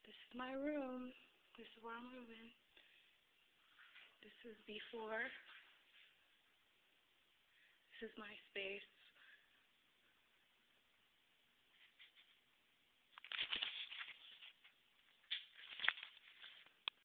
This is my room. This is where I'm living. This is before. This is my space.